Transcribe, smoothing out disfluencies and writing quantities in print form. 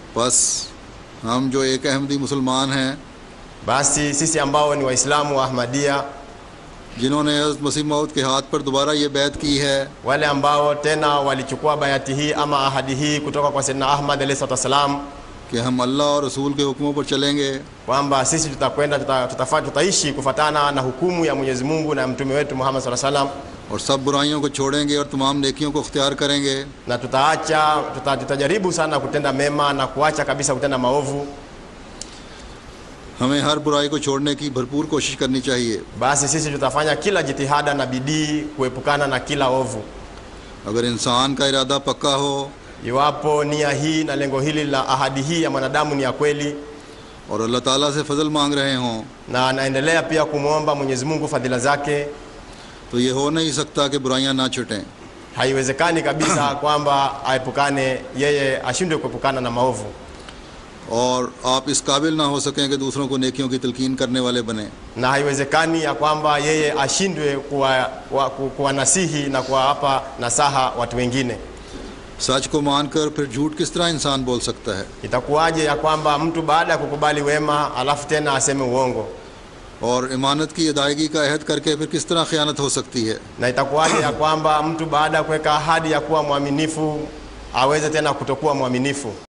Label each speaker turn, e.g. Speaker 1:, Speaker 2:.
Speaker 1: बस हम जो एक अहमदी मुसलमान हैं,
Speaker 2: basi sisi ambao ni Waislamu wa Ahmadiyya,
Speaker 1: जिन्होंने हज़रत मसीह मौद के हाथ पर दोबारा ये बैत की है
Speaker 2: wale ambao tena walichukua bayati hii ama ahadi hii kutoka kwa Sayyidina Ahmad alayhi salam,
Speaker 1: कि हम अल्लाह और रसूल के हुक्मों पर चलेंगे,
Speaker 2: kwamba sisi tutakwenda tutaishi kufatana na hukumu ya Mwenyezi Mungu na mtume wetu Muhammad sallallahu alaihi wasallam,
Speaker 1: और सब बुराइयों को छोड़ेंगे और तमाम नेकियों को अख्तियार करेंगे,
Speaker 2: na tutajaribu sana kutenda mema na kuacha kabisa kutenda maovu.
Speaker 1: हमें हर बुराई को छोड़ने की भरपूर कोशिश करनी चाहिए।
Speaker 2: Basi sisi tutafanya kila jitihada na bidii kuepukana na kila ovu.
Speaker 1: अगर इंसान का इरादा पक्का हो
Speaker 2: Iwapo nia hii na lengo hili la ahadi hii ya mwanadamu ni ya kweli,
Speaker 1: और अल्लाह ताला से फजल मांग रहे हों,
Speaker 2: na anaendelea pia kumwomba Mwenyezi Mungu fadhila zake,
Speaker 1: तो ये हो नहीं सकता कि बुराइयां ना छुटें।
Speaker 2: haiwezekani kabisa kwamba aepukane, yeye ashindwe kuepukana na maovu,
Speaker 1: और आप इस काबिल ना हो सकें कि दूसरों को नेकियों की तलकीन करने वाले बने।
Speaker 2: na haiwezekani ya kwamba yeye ashindwe kuwanasihi na kuwapa nasaha watu wengine.
Speaker 1: सच को मानकर फिर झूठ किस तरह इंसान बोल सकता है?
Speaker 2: Itakuwaje ya kwamba mtu baada ya kukubali wema alafu tena aseme uongo?
Speaker 1: और इमानत की अदायगी का अहद करके फिर किस तरह ख़यानत हो सकती है?
Speaker 2: Na itakuwaje ya kwamba mtu baada ya kuweka ahadi ya kuwa mwaminifu aweze tena kutokuwa mwaminifu?